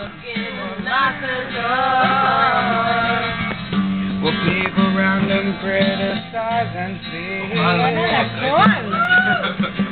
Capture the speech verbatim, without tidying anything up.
looking not the door. Will people around them criticize and see? Bueno, la actual.